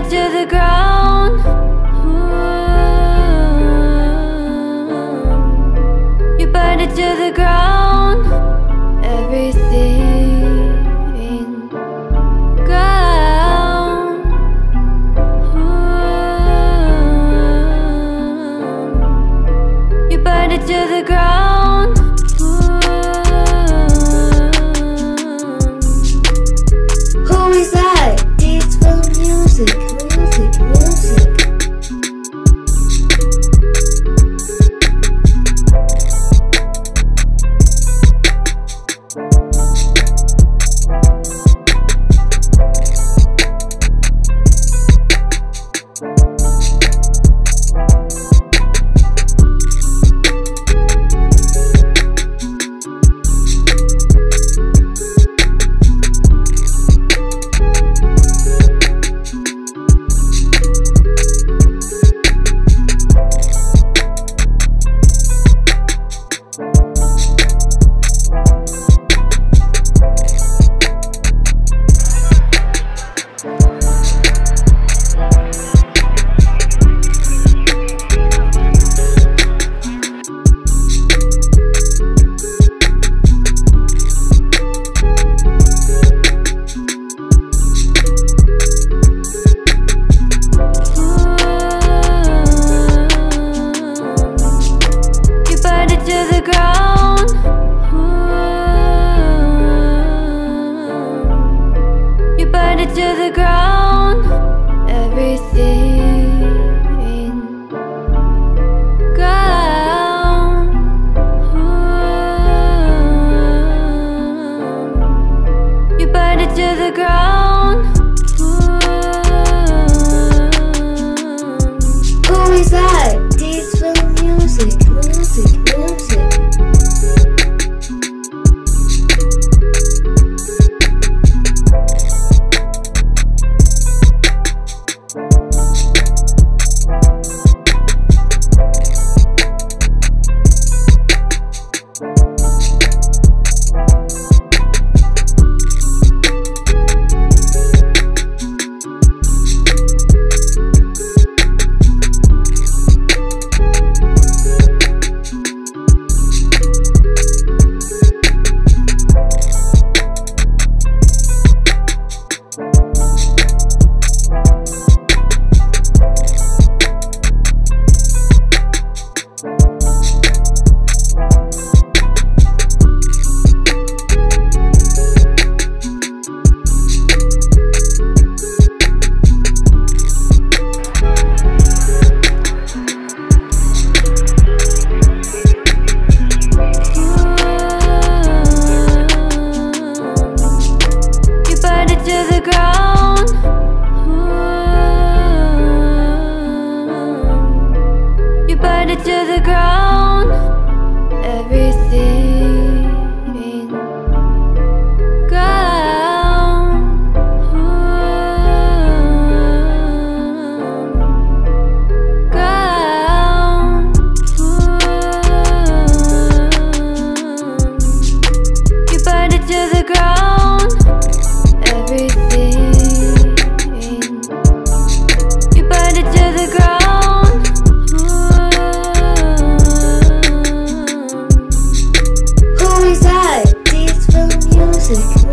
it to the ground. You burn it to the ground. Everything ground. You burn it to the ground. Who is that? It's for music, music, music. To the ground, everything ground. You burn it to the ground. Who is that? It's for music, music, music. To the ground, everything ground. Ground. You burn it to the ground, everything. You burn it to the ground. Who is that? It's for music.